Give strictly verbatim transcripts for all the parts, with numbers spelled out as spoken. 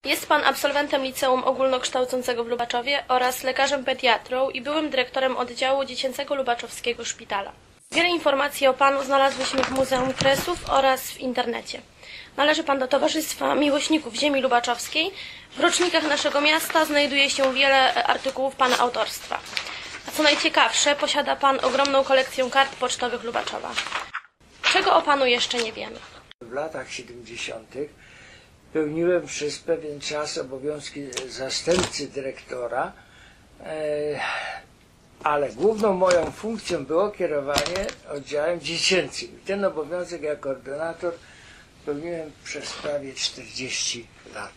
Jest pan absolwentem liceum ogólnokształcącego w Lubaczowie oraz lekarzem pediatrą i byłym dyrektorem oddziału dziecięcego lubaczowskiego szpitala. Wiele informacji o panu znalazłyśmy w Muzeum Kresów oraz w internecie. Należy pan do Towarzystwa Miłośników Ziemi Lubaczowskiej. W rocznikach naszego miasta znajduje się wiele artykułów pana autorstwa. A co najciekawsze, posiada pan ogromną kolekcję kart pocztowych Lubaczowa. Czego o panu jeszcze nie wiemy? W latach siedemdziesiątych pełniłem przez pewien czas obowiązki zastępcy dyrektora, ale główną moją funkcją było kierowanie oddziałem dziecięcym. I ten obowiązek jako koordynator pełniłem przez prawie czterdzieści lat.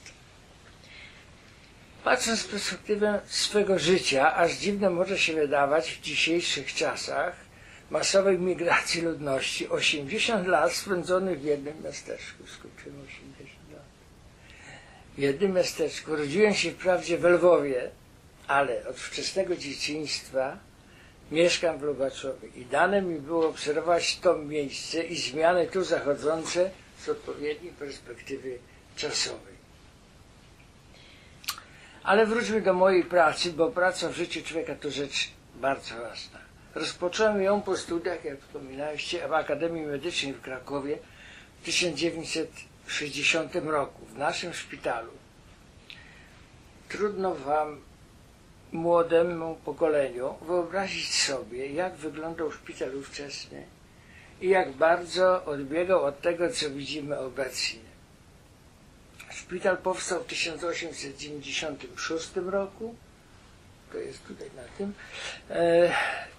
Patrząc z perspektywy swego życia, aż dziwne może się wydawać w dzisiejszych czasach masowej migracji ludności, osiemdziesiąt lat spędzonych w jednym miasteczku. Skończyłem osiemdziesiąt lat. W jednym miasteczku. Urodziłem się wprawdzie w Lwowie, ale od wczesnego dzieciństwa mieszkam w Lubaczowie i dane mi było obserwować to miejsce i zmiany tu zachodzące z odpowiedniej perspektywy czasowej. Ale wróćmy do mojej pracy, bo praca w życiu człowieka to rzecz bardzo ważna. Rozpocząłem ją po studiach, jak wspominaliście, w Akademii Medycznej w Krakowie w tysiąc dziewięćset sześćdziesiątym roku, w naszym szpitalu. Trudno wam, młodemu pokoleniu, wyobrazić sobie, jak wyglądał szpital ówczesny i jak bardzo odbiegał od tego, co widzimy obecnie. Szpital powstał w tysiąc osiemset dziewięćdziesiątym szóstym roku, to jest tutaj na tym, e,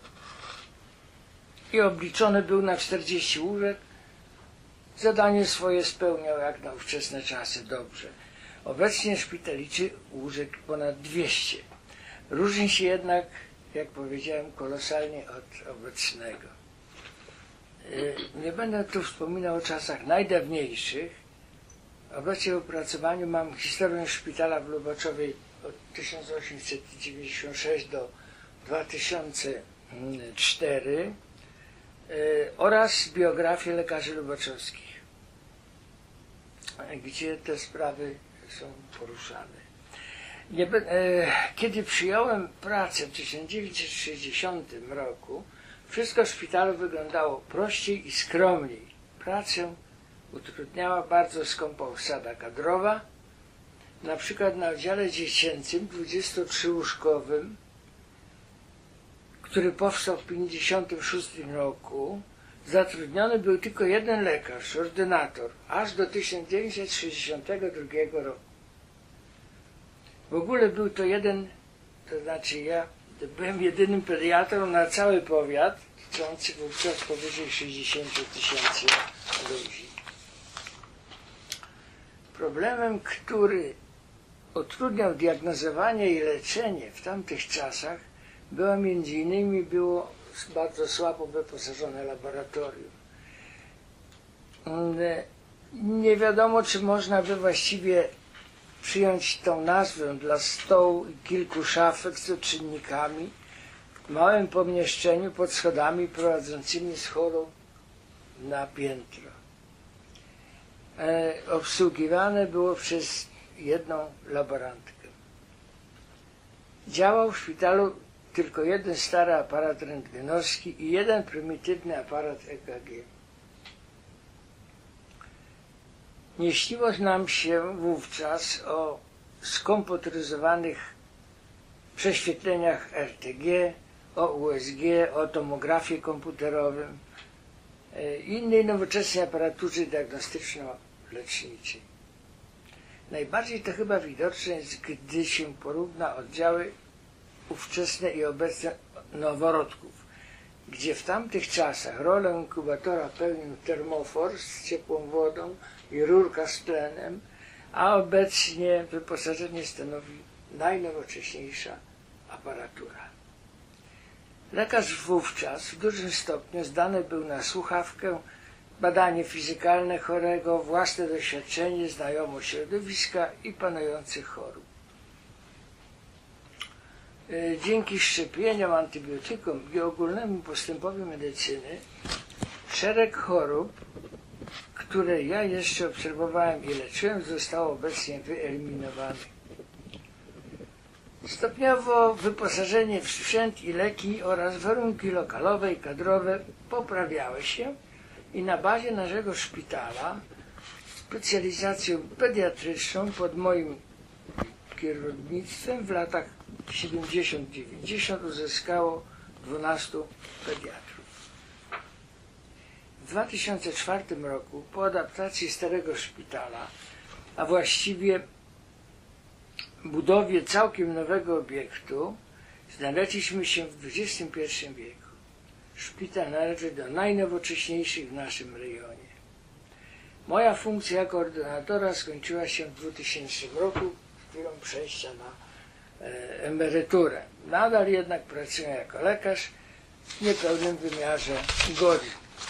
i obliczony był na czterdzieści łóżek. Zadanie swoje spełniał jak na ówczesne czasy dobrze. Obecnie szpital liczy łóżek ponad dwieście. Różni się jednak, jak powiedziałem, kolosalnie od obecnego. Nie będę tu wspominał o czasach najdawniejszych. Obecnie w opracowaniu mam historię szpitala w Lubaczowie od tysiąc osiemset dziewięćdziesiątego szóstego do dwa tysiące czwartego oraz biografię lekarzy lubaczowskich, gdzie te sprawy są poruszane. Nie, e, kiedy przyjąłem pracę w tysiąc dziewięćset sześćdziesiątym roku, wszystko w szpitalu wyglądało prościej i skromniej. Pracę utrudniała bardzo skąpa obsada kadrowa. Na przykład na oddziale dziecięcym dwudziestotrzyłóżkowym, który powstał w tysiąc dziewięćset pięćdziesiątym szóstym roku, zatrudniony był tylko jeden lekarz, ordynator, aż do tysiąc dziewięćset sześćdziesiątego drugiego roku. W ogóle był to jeden, to znaczy ja byłem jedynym pediatrą na cały powiat, liczący wówczas powyżej sześćdziesięciu tysięcy ludzi. Problemem, który utrudniał diagnozowanie i leczenie w tamtych czasach, była między innymi było bardzo słabo wyposażone laboratorium. Nie wiadomo, czy można by właściwie przyjąć tą nazwę dla stołu i kilku szafek z czynnikami w małym pomieszczeniu pod schodami prowadzącymi z holu na piętro. E, obsługiwane było przez jedną laborantkę. Działał w szpitalu tylko jeden stary aparat rentgenowski i jeden prymitywny aparat E K G. Nie śniło nam się wówczas o skomputeryzowanych prześwietleniach R T G, o U S G, o tomografii komputerowym i innej nowoczesnej aparaturze diagnostyczno-leczniczej. Najbardziej to chyba widoczne jest, gdy się porówna oddziały ówczesne i obecne noworodków, gdzie w tamtych czasach rolę inkubatora pełnił termofor z ciepłą wodą i rurka z tlenem, a obecnie wyposażenie stanowi najnowocześniejsza aparatura. Lekarz wówczas w dużym stopniu zdany był na słuchawkę, badanie fizykalne chorego, własne doświadczenie, znajomość środowiska i panujących chorób. Dzięki szczepieniom, antybiotykom i ogólnemu postępowi medycyny szereg chorób które ja jeszcze obserwowałem i leczyłem, zostało obecnie wyeliminowanych. Stopniowo wyposażenie w sprzęt i leki oraz warunki lokalowe i kadrowe poprawiały się i na bazie naszego szpitala specjalizację pediatryczną pod moim kierownictwem w latach siedemdziesiątych dziewięćdziesiątych uzyskało dwunastu pediatrów. W dwa tysiące czwartym roku po adaptacji starego szpitala, a właściwie budowie całkiem nowego obiektu, znaleźliśmy się w dwudziestym pierwszym wieku. Szpital należy do najnowocześniejszych w naszym rejonie. Moja funkcja jako ordynatora skończyła się w dwutysięcznym roku, chwilą przejścia na e, emeryturę. Nadal jednak pracuję jako lekarz w niepełnym wymiarze godzin.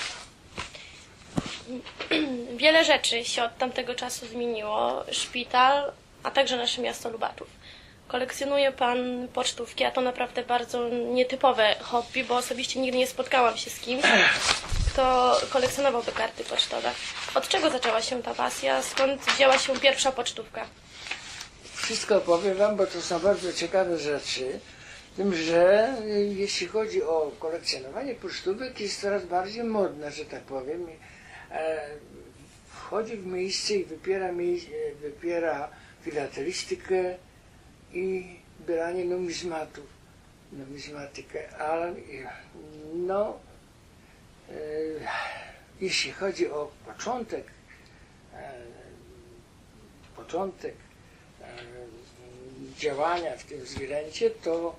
Wiele rzeczy się od tamtego czasu zmieniło. Szpital, a także nasze miasto Lubaczów. Kolekcjonuje pan pocztówki, a to naprawdę bardzo nietypowe hobby, bo osobiście nigdy nie spotkałam się z kimś, kto kolekcjonowałby karty pocztowe. Od czego zaczęła się ta pasja? Skąd wzięła się pierwsza pocztówka? Wszystko powiem wam, bo to są bardzo ciekawe rzeczy. Z tym, że jeśli chodzi o kolekcjonowanie pocztówek, jest coraz bardziej modne, że tak powiem. Wchodzi w miejsce i wypiera, wypiera filatelistykę i branie numizmatów, numizmatykę, ale no, e, jeśli chodzi o początek, e, początek e, działania w tym względzie, to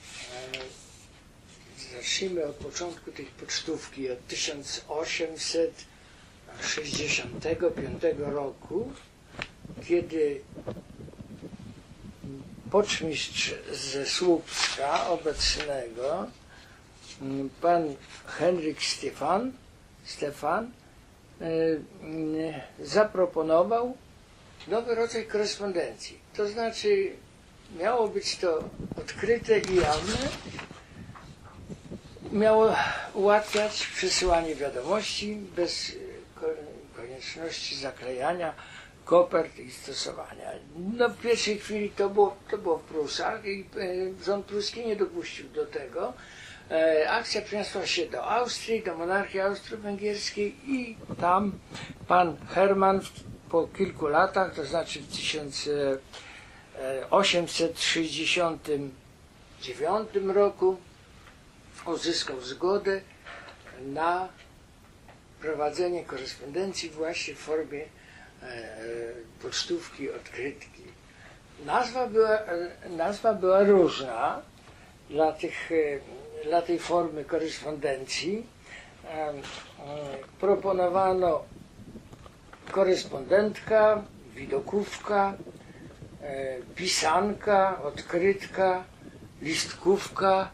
e, zacznijmy od początku tej pocztówki, od tysiąc osiemset sześćdziesiątego piątego roku, kiedy pocztmistrz ze Słupska obecnego, pan Henryk Stefan, Stefan zaproponował nowy rodzaj korespondencji. To znaczy miało być to odkryte i jawne, miało ułatwiać przesyłanie wiadomości bez konieczności zaklejania kopert i stosowania. No, w pierwszej chwili to było, to było w Prusach i e, rząd pruski nie dopuścił do tego. E, akcja przeniosła się do Austrii, do monarchii austro-węgierskiej i tam pan Hermann po kilku latach, to znaczy w tysiąc osiemset sześćdziesiątym dziewiątym roku uzyskał zgodę na prowadzenie korespondencji właśnie w formie pocztówki, odkrytki. Nazwa była, nazwa była różna dla, tych, dla tej formy korespondencji. Proponowano korespondentka, widokówka, pisanka, odkrytka, listkówka.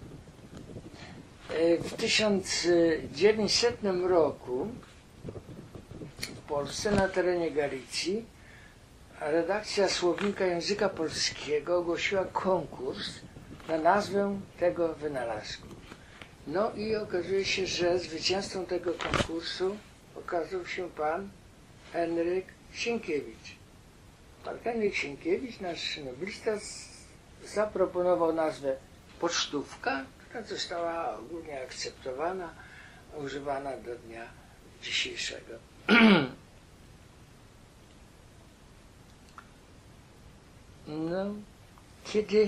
W tysiąc dziewięćsetnym roku w Polsce, na terenie Galicji, redakcja Słownika Języka Polskiego ogłosiła konkurs na nazwę tego wynalazku. No i okazuje się, że zwycięzcą tego konkursu okazał się pan Henryk Sienkiewicz. Pan Henryk Sienkiewicz, nasz noblista, zaproponował nazwę pocztówka, która została ogólnie akceptowana, używana do dnia dzisiejszego. No, kiedy,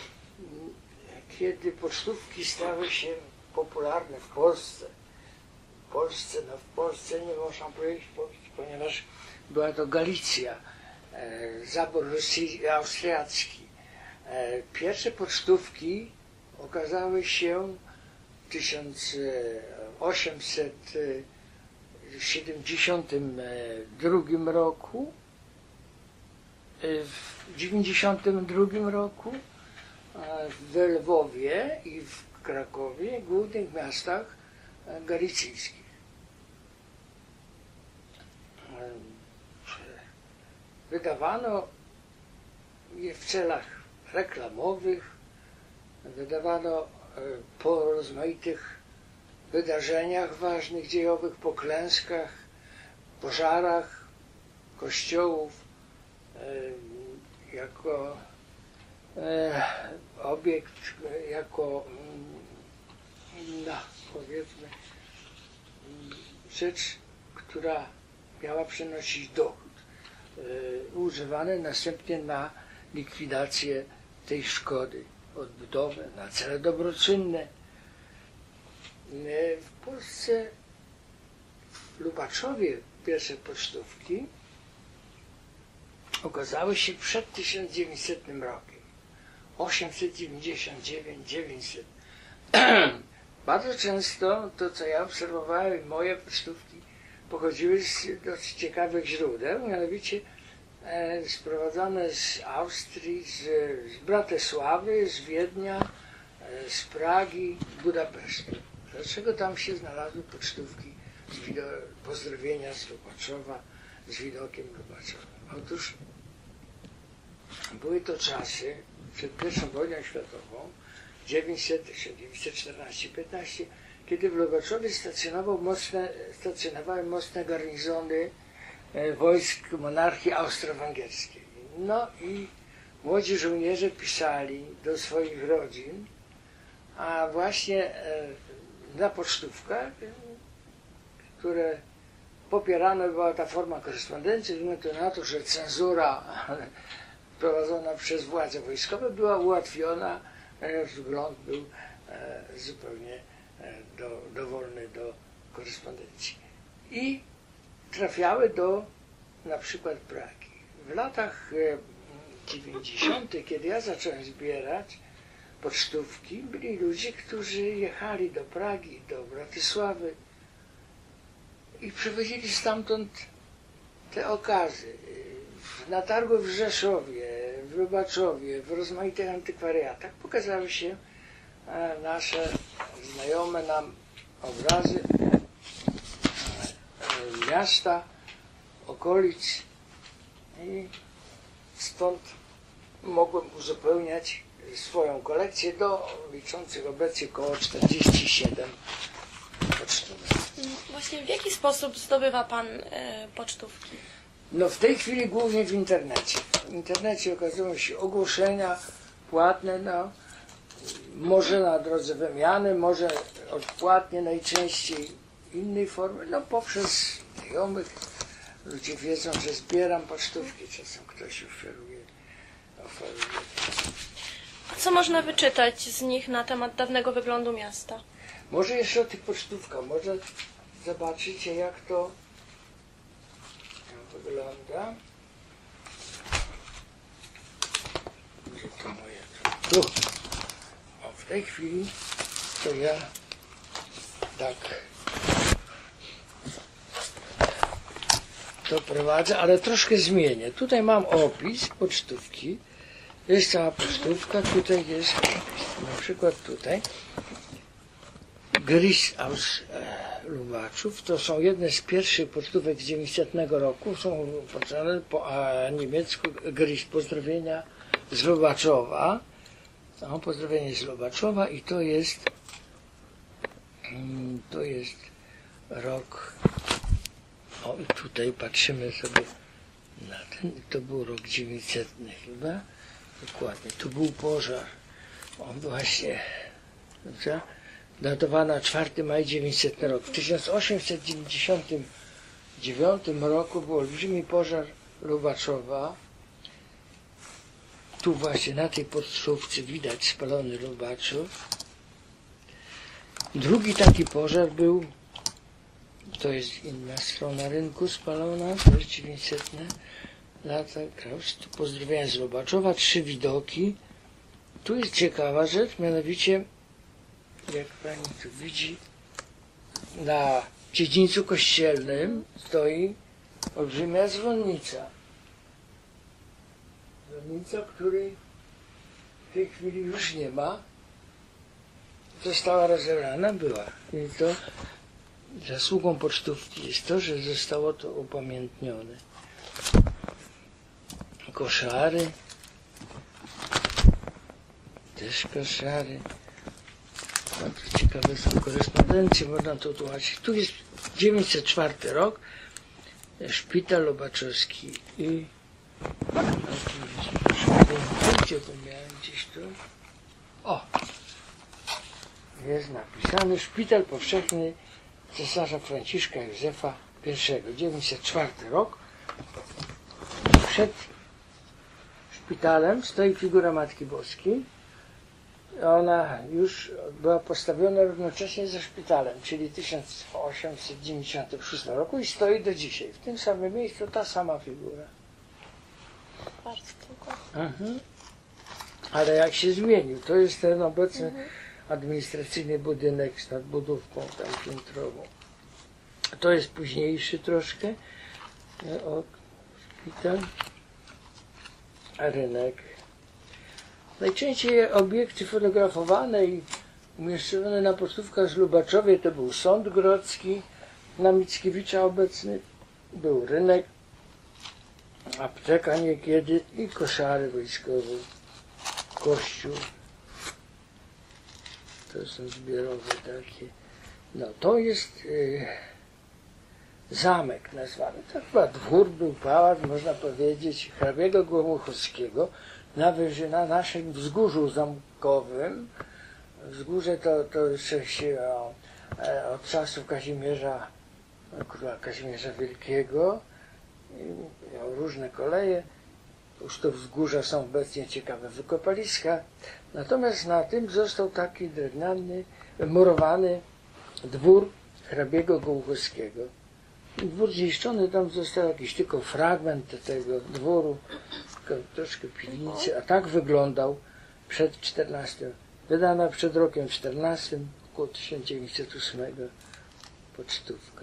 kiedy pocztówki stały się popularne w Polsce, w Polsce, no w Polsce nie można powiedzieć, ponieważ była to Galicja, e, zabór rosyjski, austriacki. E, pierwsze pocztówki okazały się w tysiąc osiemset siedemdziesiątym drugim roku, w dziewięćdziesiątym drugim roku w Lwowie i w Krakowie, głównych miastach galicyjskich. Wydawano je w celach reklamowych, wydawano po rozmaitych wydarzeniach ważnych, dziejowych, po klęskach, pożarach kościołów jako obiekt, jako no, powiedzmy rzecz, która miała przynosić dochód, używany następnie na likwidację tej szkody, odbudowę, na cele dobroczynne. W Polsce, w Lubaczowie pierwsze pocztówki okazały się przed tysiąc dziewięćsetnym rokiem. osiemset dziewięćdziesiąt dziewięć dziewięćset. Bardzo często to, co ja obserwowałem, moje pocztówki pochodziły z dosyć ciekawych źródeł, mianowicie e, sprowadzone z Austrii, z, z Bratysławy, z Wiednia, e, z Pragi, Budapesztu. Dlaczego tam się znalazły pocztówki z widok, pozdrowienia z Lubaczowa, z widokiem Lubaczowa? Otóż były to czasy przed pierwszą wojną światową, tysiąc dziewięćset czternaście piętnaście, kiedy w Lubaczowie stacjonował mocne, stacjonowały mocne garnizony e, wojsk monarchii austro-węgierskiej. No i młodzi żołnierze pisali do swoich rodzin, a właśnie e, na pocztówkach, które popierana była ta forma korespondencji, ze względu na to, że cenzura prowadzona przez władze wojskowe była ułatwiona, wgląd był e, zupełnie e, do, dowolny do korespondencji. I trafiały do na przykład Pragi. W latach e, dziewięćdziesiątych, kiedy ja zacząłem zbierać pocztówki, byli ludzie, którzy jechali do Pragi, do Bratysławy i przywozili stamtąd te okazy. Na targu w Rzeszowie, w Lubaczowie, w rozmaitych antykwariatach pokazały się nasze znajome nam obrazy miasta, okolic i stąd mogłem uzupełniać swoją kolekcję do liczących obecnie około czterdziestu siedmiu pocztówek. Właśnie w jaki sposób zdobywa Pan e, pocztówki? No w tej chwili głównie w internecie. W internecie okazują się ogłoszenia płatne, no, może na drodze wymiany, może odpłatnie, najczęściej innej formy, no poprzez znajomych. Ludzie wiedzą, że zbieram pocztówki, czasem ktoś oferuje. oferuje. Co można wyczytać z nich na temat dawnego wyglądu miasta? Może jeszcze o tych pocztówkach, może zobaczycie, jak to wygląda. Gdzie to moje? Tu. O, w tej chwili to ja tak to prowadzę, ale troszkę zmienię. Tutaj mam opis pocztówki. Jest cała pocztówka, tutaj jest na przykład tutaj Gris aus Lubaczów. To są jedne z pierwszych pocztówek z dziewięćsetnego roku. Są poczytane po a, niemiecku Gris, pozdrowienia z Lubaczowa. No, pozdrowienie z Lubaczowa i to jest to jest rok. O, i tutaj patrzymy sobie na ten. To był rok dziewięćsetny chyba. Dokładnie. Tu był pożar. On właśnie, dobrze? Datowana czwartego maja dziewięćsetnego roku. W tysiąc osiemset dziewięćdziesiątym dziewiątym roku był olbrzymi pożar Lubaczowa. Tu właśnie na tej pocztówce widać spalony Lubaczów. Drugi taki pożar był, to jest inna strona rynku spalona, to jest dziewięćsetne lata, Kraus. Tu pozdrowienia z Lubaczowa, trzy widoki. Tu jest ciekawa rzecz, mianowicie, jak pani tu widzi, na dziedzińcu kościelnym stoi olbrzymia dzwonnica. Dzwonnica, której w tej chwili już nie ma. Została rozebrana, była. I to zasługą pocztówki jest to, że zostało to upamiętnione. Koszary. Też koszary. No to ciekawe są korespondencje, można to tłumaczyć. Tu jest dziewięćset czwarty rok. Szpital Lubaczowski i gdzie to miałem gdzieś tu? O! Jest napisany Szpital Powszechny Cesarza Franciszka Józefa I. dziewięćset czwarty rok. Przed szpitalem stoi figura Matki Boskiej. Ona już była postawiona równocześnie ze szpitalem, czyli w tysiąc osiemset dziewięćdziesiątym szóstym roku i stoi do dzisiaj. W tym samym miejscu ta sama figura. Bardzo dziękuję. Mhm. Ale jak się zmienił, to jest ten obecny mhm. administracyjny budynek z nadbudówką tam piętrową. To jest późniejszy troszkę o szpital, a rynek. Najczęściej obiekty fotografowane i umieszczone na pocztówkach z Lubaczowie to był Sąd Grodzki na Mickiewicza obecny, był rynek, apteka niekiedy i koszary wojskowe, kościół. To są zbiorowe takie. No to jest y, zamek nazwany. To chyba dwór był, pałac, można powiedzieć, hrabiego Gomułchowskiego. Na, wyży, na naszym wzgórzu zamkowym, wzgórze to, to jeszcze się o, od czasów Kazimierza, króla Kazimierza Wielkiego, miał różne koleje, już to wzgórza są obecnie ciekawe wykopaliska, natomiast na tym został taki drewniany, murowany dwór hrabiego Gomułchowskiego. Dwór zniszczony, tam został jakiś tylko fragment tego dworu, troszkę piwnicy, a tak wyglądał przed czternastym. Wydana przed rokiem czternastym, około tysiąc dziewięćset ósmego pocztówka.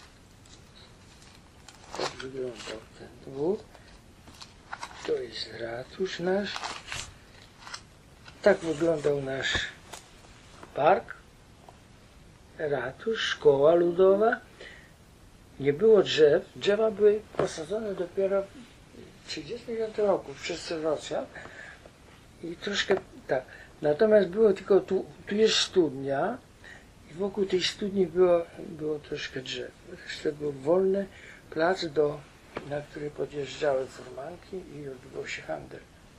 Tak wyglądał ten dwór. To jest ratusz nasz. Tak wyglądał nasz park. Ratusz, szkoła ludowa. Nie było drzew. Drzewa były posadzone dopiero w tysiąc dziewięćset trzydziestym piątym roku przez Rosjan i troszkę tak. Natomiast było tylko tu, tu jest studnia i wokół tej studni było, było troszkę drzew. Resztę był wolny plac, do, na który podjeżdżały furmanki i odbywał się handel.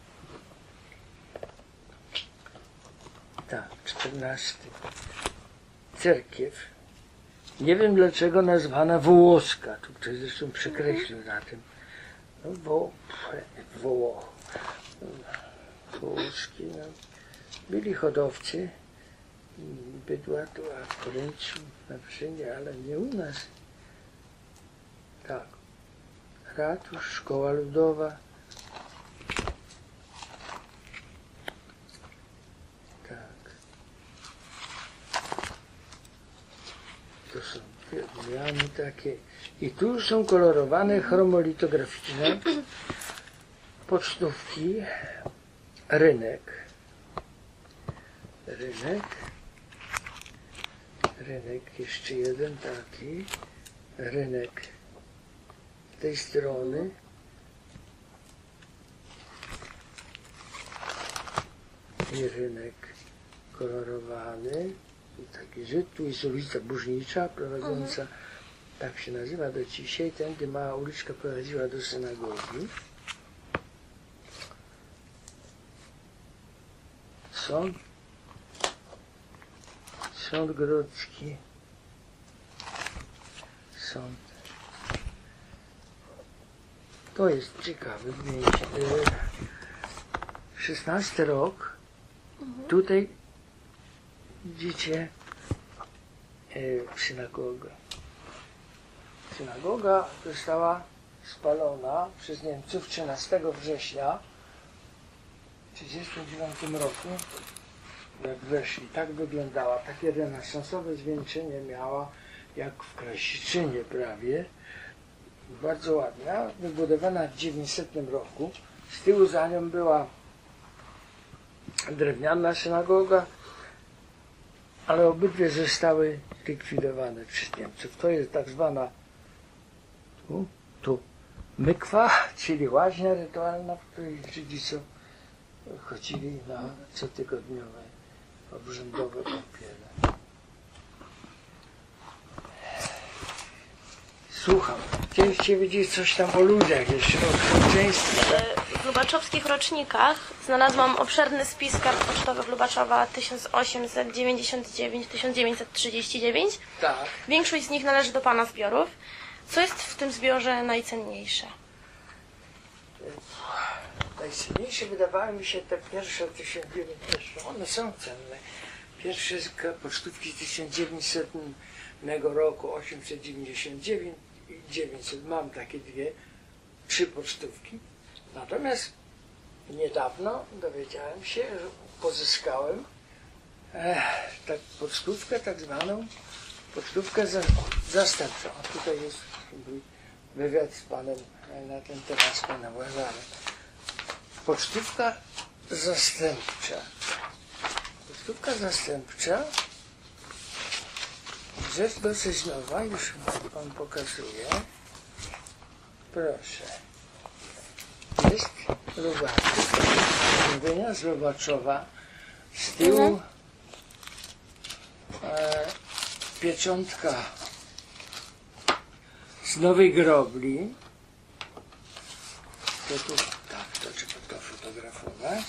Tak, czternasty. Cerkiew. Nie wiem dlaczego nazwana Wołoska. Tu ktoś zresztą przekreślił na tym. No, wo, woło, wołoski, no. Byli hodowcy bydła tu, a w Koręciu, na Wrzynie, ale nie u nas. Tak. Ratusz, szkoła ludowa. Tak. To są odmiany takie. I tu są kolorowane, chromolitograficzne pocztówki. Rynek. Rynek. Rynek, jeszcze jeden taki. Rynek z tej strony. I rynek kolorowany. I taki Żyd. Tu jest ulica Burznicza prowadząca, mhm. tak się nazywa do dzisiaj. Tędy mała uliczka prowadziła do synagogi. Sąd, Sąd Grodzki, Sąd. To jest ciekawe zdjęcie. szesnasty rok. Mhm. Tutaj widzicie e, synagogę. Synagoga została spalona przez Niemców trzynastego września w tysiąc dziewięćset trzydziestym dziewiątym roku, jak weszli, tak wyglądała, takie renesansowe zwieńczenie miała, jak w Krasiczynie prawie, bardzo ładna, wybudowana w dziewięćsetnym roku. Z tyłu za nią była drewniana synagoga, ale obydwie zostały likwidowane przez Niemców. To jest tak zwana tu, tu mykwa, czyli łaźnia rytualna, w której Żydzi są chodzili na cotygodniowe obrzędowe kąpiele. Słucham. Chcieliście wiedzieć coś tam o ludziach jeszcze, o społeczeństwie. W lubaczowskich rocznikach znalazłam obszerny spis kart pocztowych Lubaczowa tysiąc osiemset dziewięćdziesiąt dziewięć do tysiąc dziewięćset trzydzieści dziewięć. Tak. Większość z nich należy do pana zbiorów. Co jest w tym zbiorze najcenniejsze? Najcenniejsze wydawały mi się te pierwsze tysiąc dziewięćset. One są cenne. Pierwsze pocztówki z tysiąc dziewięćsetnego roku, osiemset dziewięćdziesiąt dziewięć i dziewięćset. Mam takie dwie, trzy pocztówki. Natomiast niedawno dowiedziałem się, że pozyskałem e, tak pocztówkę, tak zwaną pocztówkę za, zastępczą. A tutaj jest mój wywiad z panem na ten temat, z panem Łazarem. Pocztówka zastępcza. Pocztówka zastępcza, rzecz dosyć nowa, już pan pokazuje. Proszę. Jest Lubaczów, mówienia z Lubaczowa, z tyłu e, pieczątka z Nowej Grobli. To tu, tak, to trzeba to fotografować.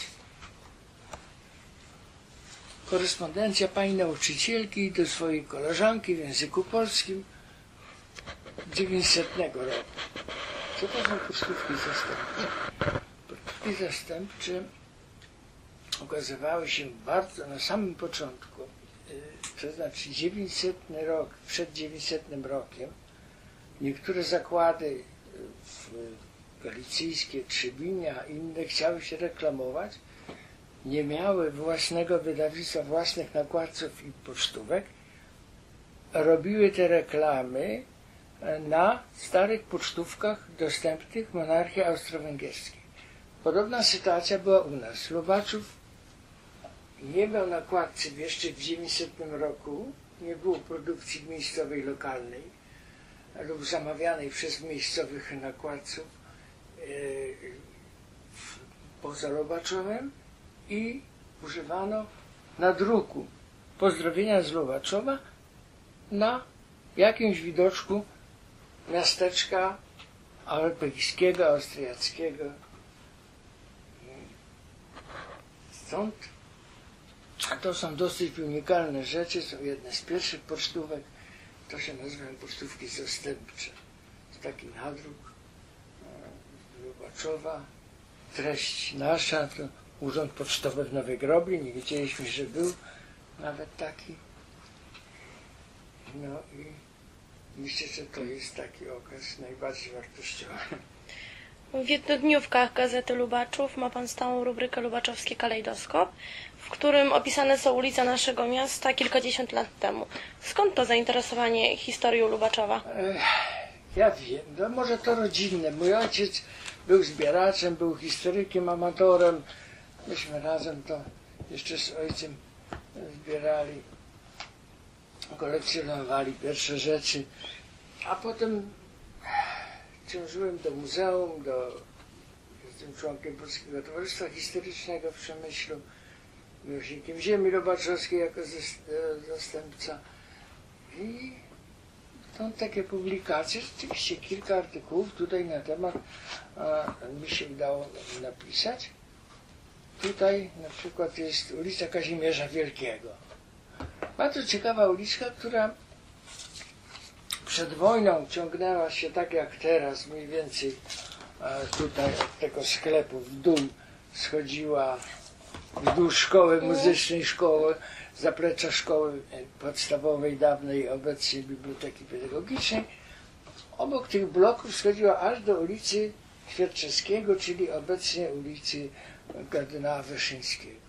Korespondencja pani nauczycielki do swojej koleżanki w języku polskim dziewięćsetnego roku. Co to są pocztówki zastępcze? Pocztówki zastępcze ukazywały się bardzo na samym początku, to znaczy dziewięćsetny rok, przed dziewięćsetnym rokiem. Niektóre zakłady galicyjskie, Trzebinia, inne chciały się reklamować, nie miały własnego wydawnictwa, własnych nakładców i pocztówek, robiły te reklamy na starych pocztówkach dostępnych monarchii austro-węgierskiej. Podobna sytuacja była u nas. Lubaczów nie miał nakładcy jeszcze w dziewięćsetnym roku, nie było produkcji miejscowej, lokalnej lub zamawianej przez miejscowych nakładców yy, poza Lubaczowem i używano nadruku pozdrowienia z Lubaczowa na jakimś widoczku miasteczka alpejskiego, austriackiego. Stąd to są dosyć unikalne rzeczy, są jedne z pierwszych pocztówek, to się nazywają pocztówki zastępcze. To taki nadruk z Lubaczowa, treść nasza, to Urząd Pocztowy w Nowej Grobli, nie wiedzieliśmy, że był nawet taki. No i myślę, że to jest taki okres najbardziej wartościowy. W jednodniówkach Gazety Lubaczów ma pan stałą rubrykę Lubaczowski Kalejdoskop, w którym opisane są ulice naszego miasta kilkadziesiąt lat temu. Skąd to zainteresowanie historią Lubaczowa? Ech, ja wiem, no może to rodzinne. Mój ojciec był zbieraczem, był historykiem, amatorem. Myśmy razem to jeszcze z ojcem zbierali, kolekcjonowali pierwsze rzeczy, a potem ciążyłem do muzeum, do, jestem członkiem Polskiego Towarzystwa Historycznego w Przemyślu, miłośnikiem ziemi lubaczowskiej jako zastępca i stąd takie publikacje, rzeczywiście kilka artykułów tutaj na temat a, mi się udało napisać. Tutaj na przykład jest ulica Kazimierza Wielkiego. Bardzo ciekawa uliczka, która przed wojną ciągnęła się tak jak teraz, mniej więcej tutaj od tego sklepu w dół schodziła wzdłuż szkoły muzycznej, szkoły, zaplecza szkoły podstawowej, dawnej, obecnie Biblioteki Pedagogicznej. Obok tych bloków schodziła aż do ulicy Świerczewskiego, czyli obecnie ulicy kardynała Wyszyńskiego.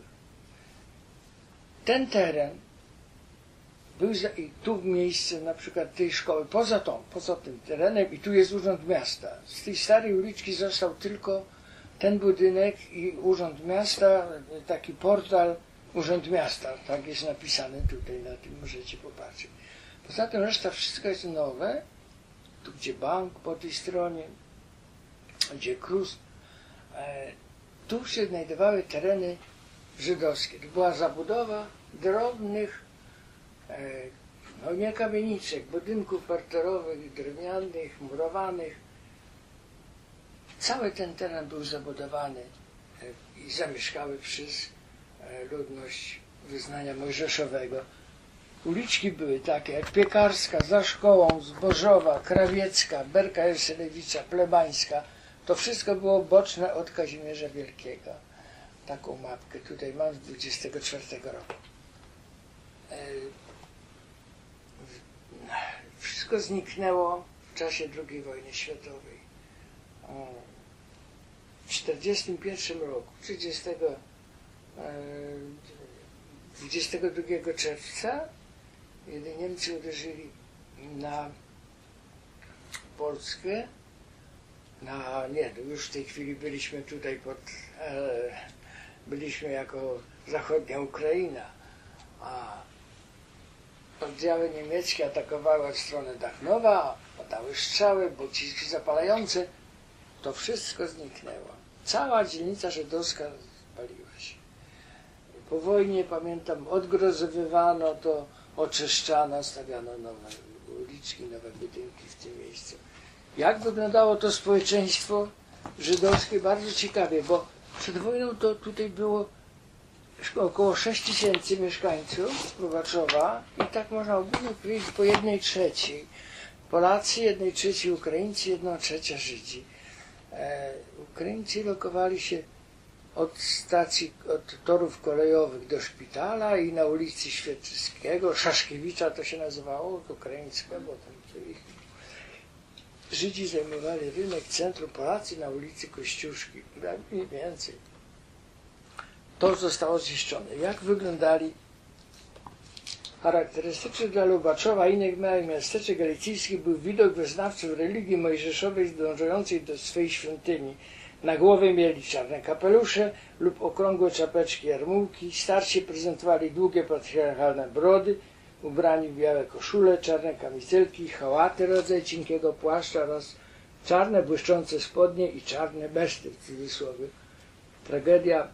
Ten teren był za, i tu miejsce na przykład tej szkoły, poza tą, poza tym terenem i tu jest Urząd Miasta. Z tej starej uliczki został tylko ten budynek i Urząd Miasta, taki portal Urząd Miasta, tak jest napisane tutaj, na tym możecie popatrzeć. Poza tym reszta wszystko jest nowe, tu gdzie bank po tej stronie, gdzie Krus, e, tu się znajdowały tereny żydowskie. To była zabudowa drobnych e, no nie kamieniczek, budynków parterowych, drewnianych, murowanych. Cały ten teren był zabudowany i zamieszkały przez ludność wyznania mojżeszowego. Uliczki były takie jak Piekarska, za szkołą, Zbożowa, Krawiecka, Berka Jerselewicza, Plebańska. To wszystko było boczne od Kazimierza Wielkiego. Taką mapkę tutaj mam z dwudziestego czwartego roku. Wszystko zniknęło w czasie drugiej wojny światowej. W czterdziestym pierwszym roku, dwudziestego drugiego czerwca, kiedy Niemcy uderzyli na Polskę, na, nie, już w tej chwili byliśmy tutaj pod, e, byliśmy jako zachodnia Ukraina, a oddziały niemieckie atakowały od strony Dachnowa, padały strzały, pociski zapalające, to wszystko zniknęło. Cała dzielnica żydowska spaliła się. Po wojnie, pamiętam, odgrozowywano to, oczyszczano, stawiano nowe uliczki, nowe budynki w tym miejscu. Jak wyglądało to społeczeństwo żydowskie? Bardzo ciekawie, bo przed wojną to tutaj było około sześć tysięcy mieszkańców Lubaczowa i tak można ogólnie powiedzieć po jednej trzeciej Polacy, jednej trzeciej Ukraińcy, jedną trzecia Żydzi. E, Ukraińcy lokowali się od stacji, od torów kolejowych do szpitala i na ulicy Świeczyskiego, Szaszkiewicza to się nazywało, ukraińska, bo tam ich Żydzi zajmowali rynek, centrum, Polacy na ulicy Kościuszki, mniej więcej. To zostało zniszczone. Jak wyglądali? Charakterystyczny dla Lubaczowa i innych małych miasteczek galicyjskich był widok wyznawców religii mojżeszowej dążącej do swej świątyni. Na głowie mieli czarne kapelusze lub okrągłe czapeczki jarmułki. Starsi prezentowali długie patriarchalne brody, ubrani w białe koszule, czarne kamizelki, hałaty, rodzaj cienkiego płaszcza oraz czarne błyszczące spodnie i czarne beszty w cudzysłowie. Tragedia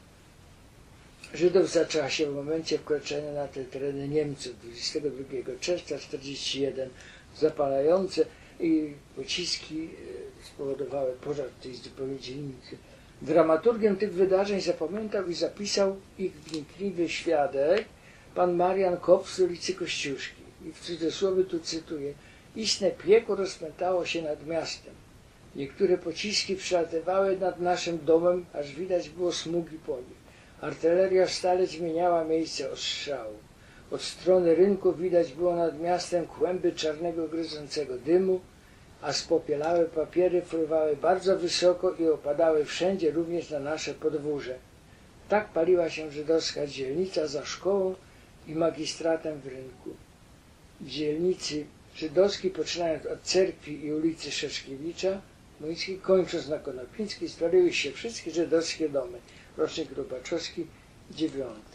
Żydów zaczęła się w momencie wkroczenia na te tereny Niemców dwudziestego drugiego czerwca tysiąc dziewięćset czterdziestego pierwszego. Zapalające i pociski spowodowały pożar tej zupełnie dzielnicy. Dramaturgiem tych wydarzeń zapamiętał i zapisał ich wnikliwy świadek pan Marian Kopf z ulicy Kościuszki. I w cudzysłowie tu cytuję: istne piekło rozpętało się nad miastem. Niektóre pociski przelatywały nad naszym domem, aż widać było smugi po nich. Artyleria stale zmieniała miejsce ostrzału. Od strony rynku widać było nad miastem kłęby czarnego gryzącego dymu, a spopielałe papiery fruwały bardzo wysoko i opadały wszędzie, również na nasze podwórze. Tak paliła się żydowska dzielnica za szkołą i magistratem w rynku. W dzielnicy żydowskiej, poczynając od cerkwi i ulicy Szaszkiewicza, kończąc na Konopińskiej, spaliły się wszystkie żydowskie domy. Rocznik Lubaczowski, dziewiąty.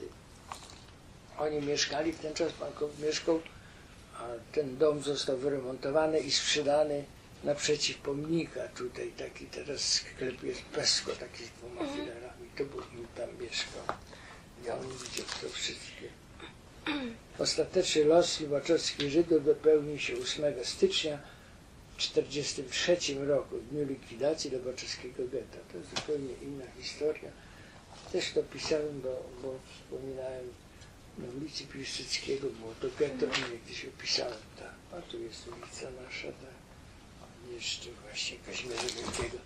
Oni mieszkali, w ten czas pan Kopf mieszkał, a ten dom został wyremontowany i sprzedany naprzeciw pomnika. Tutaj taki teraz sklep jest Pesko, taki z dwoma filarami. To był im tam mieszkał. I on widział to wszystkie. Ostateczny los lubaczowskich Żydów dopełnił się ósmego stycznia tysiąc dziewięćset czterdziestego trzeciego roku, w dniu likwidacji lubaczowskiego getta. To jest zupełnie inna historia. Też to pisałem, bo, bo wspominałem na ulicy Piłsudskiego, było to getto, i gdzieś opisałem. Ta. A tu jest ulica nasza, ta. Jeszcze właśnie Kazimierza Wielkiego.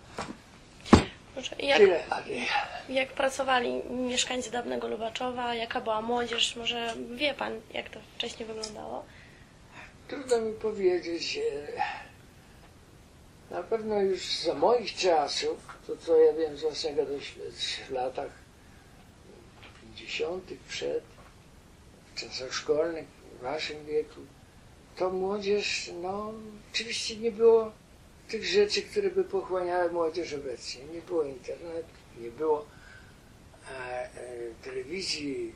Jak, Tyle, ale... jak pracowali mieszkańcy dawnego Lubaczowa, jaka była młodzież, może wie pan, jak to wcześniej wyglądało? Trudno mi powiedzieć. Na pewno już za moich czasów, to co ja wiem z własnego doświadczenia, w latach pięćdziesiątych przed, w czasach szkolnych, w waszym wieku, to młodzież, no oczywiście nie było tych rzeczy, które by pochłaniały młodzież obecnie. Nie było internetu, nie było e, e, telewizji,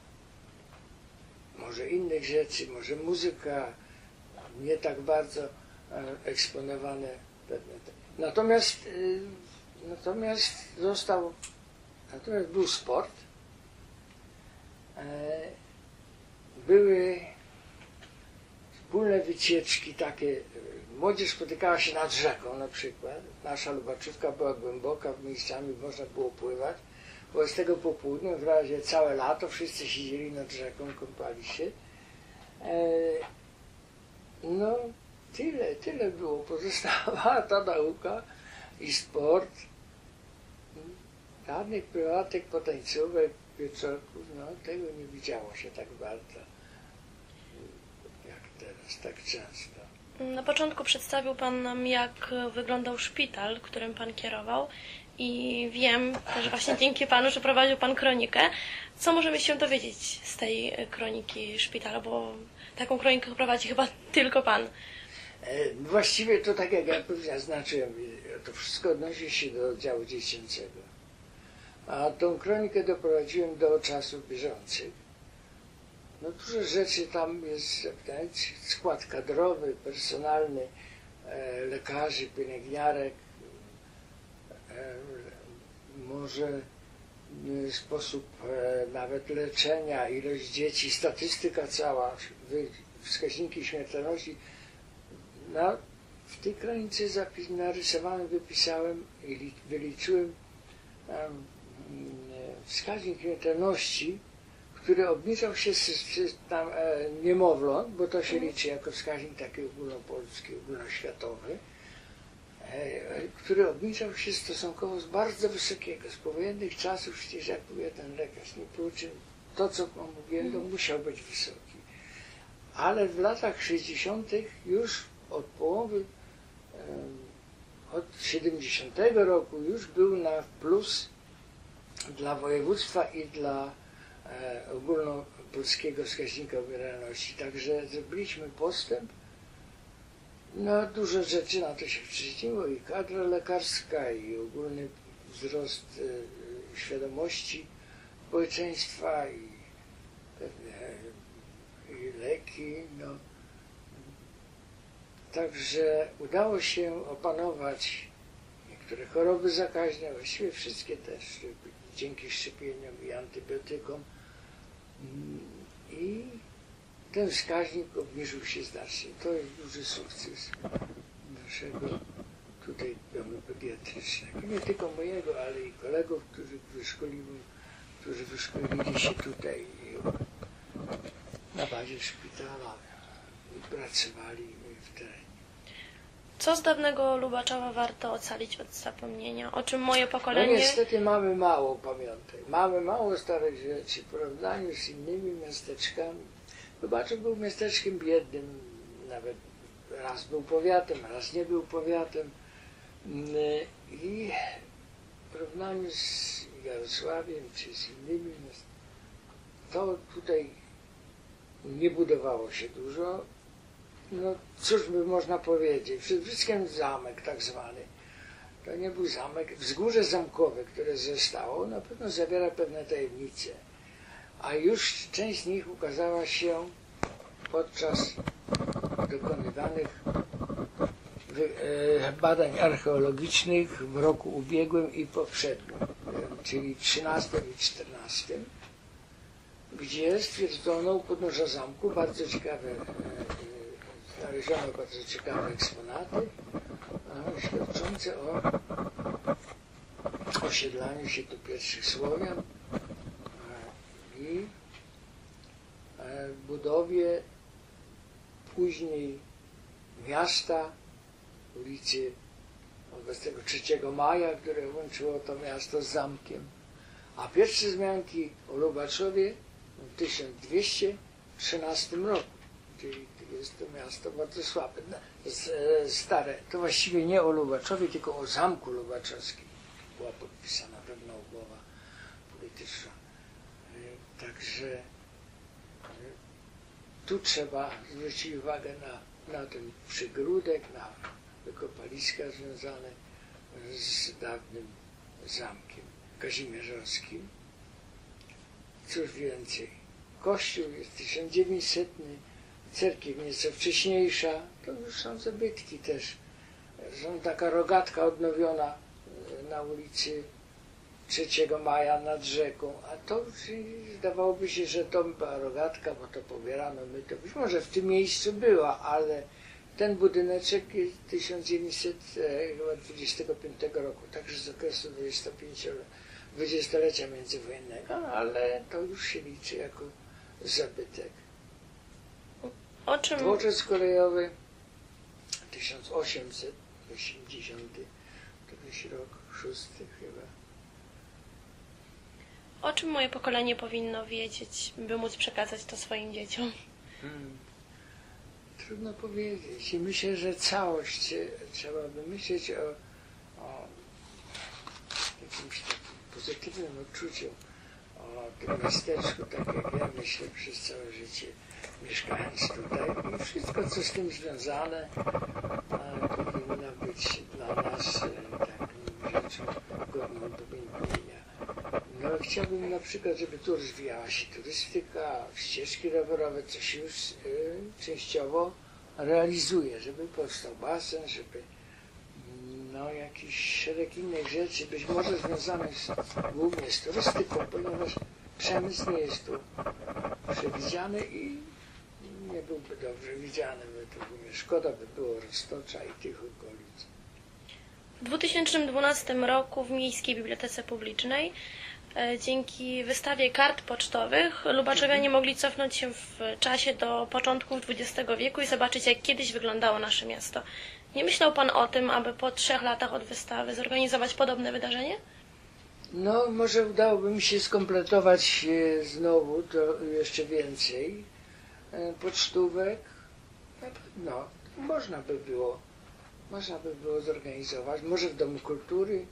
może innych rzeczy, może muzyka, nie tak bardzo e, eksponowane pewne. Natomiast, e, natomiast został, natomiast był sport, e, były wspólne wycieczki takie. Młodzież spotykała się nad rzeką na przykład. Nasza Lubaczówka była głęboka, miejscami można było pływać. Wobec tego po południu, w razie całe lato, wszyscy siedzieli nad rzeką, kąpali się. E, no, tyle, tyle było. Pozostała ta nauka i sport. Żadnych prywatek, potańcówek, wieczorków, no tego nie widziało się tak bardzo jak teraz, tak często. Na początku przedstawił Pan nam, jak wyglądał szpital, którym Pan kierował i wiem też właśnie dzięki Panu, że prowadził Pan kronikę. Co możemy się dowiedzieć z tej kroniki szpitala, bo taką kronikę prowadzi chyba tylko Pan. Właściwie to tak jak ja zaznaczyłem, to wszystko odnosi się do oddziału dziecięcego. A tą kronikę doprowadziłem do czasów bieżących. No dużo rzeczy tam jest, skład kadrowy, personalny, e, lekarzy, pielęgniarek, e, może e, sposób e, nawet leczenia, ilość dzieci, statystyka cała, wy, wskaźniki śmiertelności. No, w tej kronice zapis, narysowałem, wypisałem i wyliczyłem e, wskaźnik śmiertelności, który obniżał się z, z tam, e, niemowląt, bo to się liczy jako wskaźnik taki ogólnopolski, ogólnoświatowy, e, który obniżał się stosunkowo z bardzo wysokiego. Z powojennych czasów, przecież jak mówię, ten lekarz nie pouczył, to co mówiłem, to musiał być wysoki. Ale w latach sześćdziesiątych już od połowy, e, od siedemdziesiątego roku już był na plus dla województwa i dla e, ogólnopolskiego wskaźnika umieralności. Także zrobiliśmy postęp. No dużo rzeczy na to się przyczyniło, i kadra lekarska, i ogólny wzrost e, świadomości społeczeństwa, i pewne i leki. No. Także udało się opanować niektóre choroby zakaźne, właściwie wszystkie też, dzięki szczepieniom i antybiotykom. I ten wskaźnik obniżył się znacznie. To jest duży sukces naszego tutaj domu pediatrycznego. Nie tylko mojego, ale i kolegów, którzy wyszkolili, którzy wyszkolili się tutaj na bazie szpitala i pracowali w terenie. Co z dawnego Lubaczowa warto ocalić od zapomnienia? O czym moje No pokolenie... niestety mamy mało pamiątek. Mamy mało starych rzeczy w porównaniu z innymi miasteczkami. Lubaczów był miasteczkiem biednym, nawet raz był powiatem, raz nie był powiatem. I w porównaniu z Jarosławiem czy z innymi miastami, to tutaj nie budowało się dużo. No cóż by można powiedzieć, przede wszystkim zamek tak zwany. To nie był zamek, wzgórze zamkowe, które zostało, na pewno zawiera pewne tajemnice. A już część z nich ukazała się podczas dokonywanych badań archeologicznych w roku ubiegłym i poprzednim, czyli trzynastym i czternastym, gdzie stwierdzono u podnóża zamku bardzo ciekawe, znaleziono bardzo ciekawe eksponaty świadczące o osiedlaniu się tu pierwszych Słowian i budowie później miasta, ulicy dwudziestego trzeciego maja, które łączyło to miasto z zamkiem. A pierwsze wzmianki o Lubaczowie w tysiąc dwieście trzynastym roku, czyli jest to miasto bardzo słabe, stare. To właściwie nie o Lubaczowie, tylko o zamku lubaczowskim była podpisana pewna umowa polityczna. Także tu trzeba zwrócić uwagę na, na ten przygródek, na wykopaliska związane z dawnym zamkiem kazimierzowskim. Cóż więcej, kościół jest tysiąc dziewięćsetny, cerkiew nieco wcześniejsza, to już są zabytki też. Są taka rogatka odnowiona na ulicy trzeciego maja nad rzeką, a to zdawałoby się, że to była rogatka, bo to pobierano my, to być może w tym miejscu była, ale ten budyneczek jest tysiąc dziewięćset dwudziestego piątego roku, także z okresu dwudziestolecia międzywojennego, ale to już się liczy jako zabytek. O czym... Dworzec kolejowy tysiąc osiemset osiemdziesiąty, to jest rok szósty chyba. O czym moje pokolenie powinno wiedzieć, by móc przekazać to swoim dzieciom? Hmm. Trudno powiedzieć. I myślę, że całość trzeba by myśleć o, o jakimś takim pozytywnym odczuciu, o tym miasteczku, tak jak ja myślę przez całe życie, mieszkając tutaj. I wszystko, co z tym związane, powinno być dla nas taką rzeczą godną upamiętnienia. No, chciałbym na przykład, żeby tu rozwijała się turystyka, ścieżki rowerowe, co się już y, częściowo realizuje, żeby powstał basen, żeby no, jakiś szereg innych rzeczy, być może związanych z, głównie z turystyką, ponieważ przemysł nie jest tu przewidziany i nie byłby dobrze widziany, według mnie. Szkoda by było Roztocza i tych okolic. W dwa tysiące dwunastym roku w Miejskiej Bibliotece Publicznej e, dzięki wystawie kart pocztowych lubaczowianie mogli cofnąć się w czasie do początków dwudziestego wieku i zobaczyć, jak kiedyś wyglądało nasze miasto. Nie myślał Pan o tym, aby po trzech latach od wystawy zorganizować podobne wydarzenie? No, może udałoby mi się skompletować e, znowu to jeszcze więcej e, pocztówek. Na pewno można by było, można by było zorganizować, może w Domu Kultury,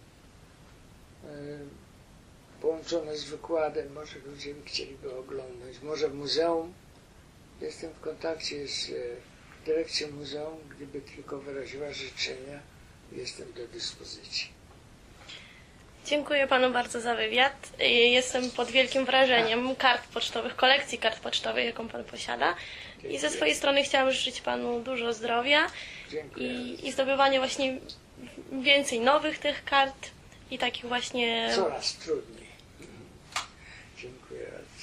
e, połączone z wykładem, może ludzie chcieliby oglądać, może w muzeum. Jestem w kontakcie z e, dyrekcją muzeum, gdyby tylko wyraziła życzenia, jestem do dyspozycji. Dziękuję Panu bardzo za wywiad. Jestem pod wielkim wrażeniem kart pocztowych, kolekcji kart pocztowych, jaką Pan posiada. I ze swojej strony chciałam życzyć Panu dużo zdrowia i, i zdobywania właśnie więcej nowych tych kart i takich właśnie... Coraz trudniej. Dziękuję bardzo.